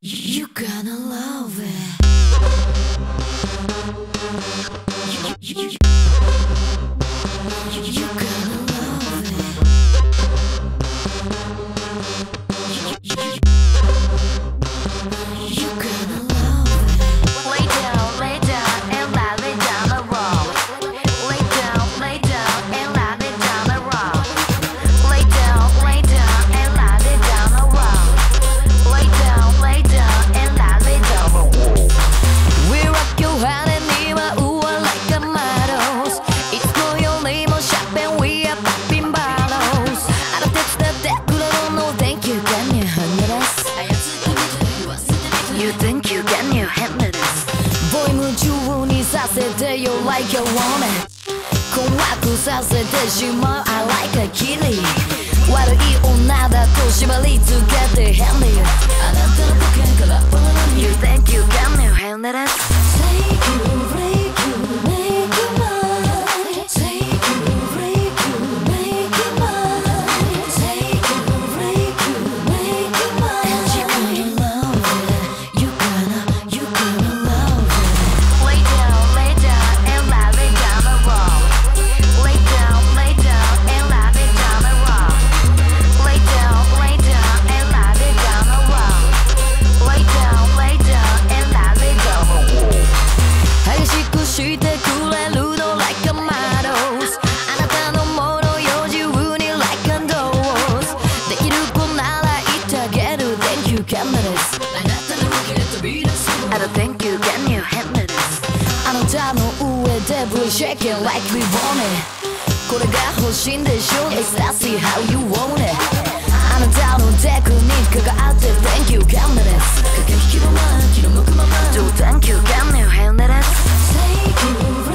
You gonna love it. You gonna love it. You gonna love it. Lay down and lie me down the road. Lay down and lie me down the road. Lay down and lie me down the road. Lay down and lie me down the road. We rock your hand and we are ooh like a models. It's for your name on shop and we are popping bottles. I don't text that good, I don't know. Thank you, can you handle us? You think you can you handle this? Boy,夢中にさせてよ like a woman. 困惑させてしまう I like a kitty. 悪い女だと縛り付けて handle you. あなたのポケから You think you can you handle this? Take you, break you, make you mine. Take you, break you, make you mine. Take you, break you, make you mine. And you gonna love it. You gonna love it. Lay down and lie me down the road. Lay down and lie me down the road. Lay down and lie me down the road. Lay down and lie me down the road. 激しくしてくれるの like a models. あなたのものよ自由に like a doors. できる子なら言ってあげる Thank you can do this. あなたのポケットビートする I don't think you can you handle this. あなたの上で Blue shaking like we want it. これが欲しいんでしょ It's sassy how you want it. あなたのテクニックがあって Thank you can do this. 駆け引きのまま気の向くまま Do thank you can you handle this. Take you.